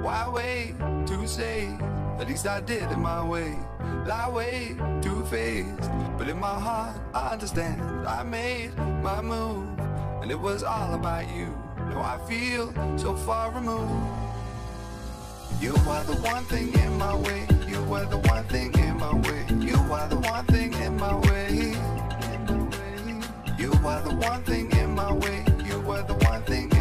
Why wait to say? At least I did it my way. Lie way too faced, but in my heart I understand. I made my move, and it was all about you. Now I feel so far removed. You are the one thing in my way. You were the one thing in my way. You are the one thing in my way. You are the one thing in my way. You were the one thing